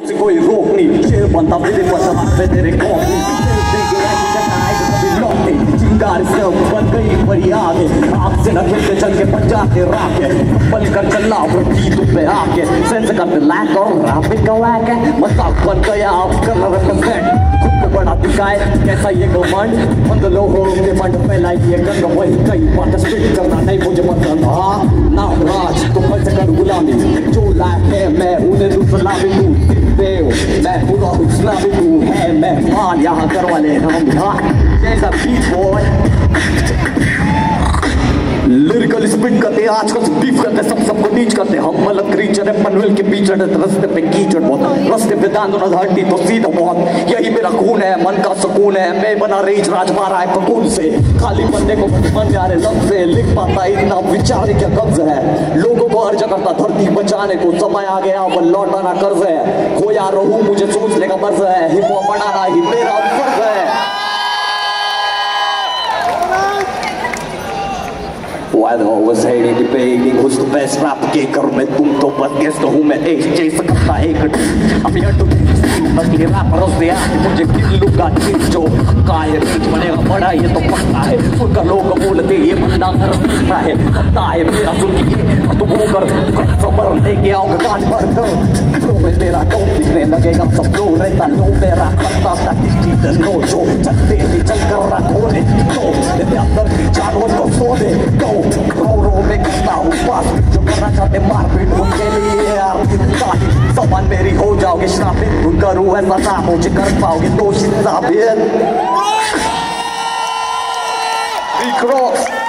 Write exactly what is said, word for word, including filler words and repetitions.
मुझसे कोई रोक नहीं, शेर बनता मेरे वजह पे तेरे कौन चिंगार से बन गई बड़ी आगे, आग से न खेलते चल के बन जाते राके, बल कर चलना और जीत पे आके सेंस करते लैक और रापिड का लैक है, मजाक बन गया आप कर रिप्रेजेंट खुद को बड़ा दिखाए कैसा ये घमंड, बंद लोगों के मंड फैलाई ये गंगा वही कई बात स्पिट करना नहीं मुझे पसंद। हाँ नाम राज तो फल से कर गुलामी, जो लायक है मैं उन्हें दूसरा भी दूँ देव, मैं पूरा हुस्ना भी दूँ है मैं मान यहाँ कर वाले हम हाँ जैसा बीच बॉय लिरिकल स्पिट करते आजकल बीफ करते सब सबको नीच करते हम मतलब क्रीचर है पनवेल के बीच रास्ते पे कीचड़ बहुत, रास्ते पे दांत न हड्डी तो सीधा बहुत, यही मेरा खून है मन का सुकून है, मैं बना रेज राज मारा है पकून से, खाली बंदे को मन यारे लफ्ज से लिख पाता इतना विचार क्या कब्ज है, लोगों को अर्ज करता धरती बचाने को, समय आ गया वो लौटाना कर्ज है, खोया रहूं मुझे सोचने का मर्ज है, हिप हॉप बनाना ही मेरा फर्ज है। Why the always hating, debating who's the best rap kicker, मैं तुम तो बस गेस्ट हूँ मैं एज जैसा करता एक अब यार तुम असली रैपर से आके मुझे किल्लू का चीज जो पक्का है बीच बनेगा बड़ा ये तो पक्का है, सुनकर लोग बोलते ये बंदा कर सकता है, पता है मेरा सुनिए तो वो कर सबर लेके आओगे कान पर तो मैं तेरा टोप दिखने लगेगा सब जो रहता लो मेरा करता था किसी नो जो चलते ही चल कर रखो रे तो मेरे अंदर की जानवर को सो दे तो रो रो में करता हूँ पास जो करना चाहते मारपीट उनके लिए यार ताकि समान मेरी हो जाओगे श्रापित उनका करूँ ऐसा ना मुझे कर पाओगे दोषी साबित।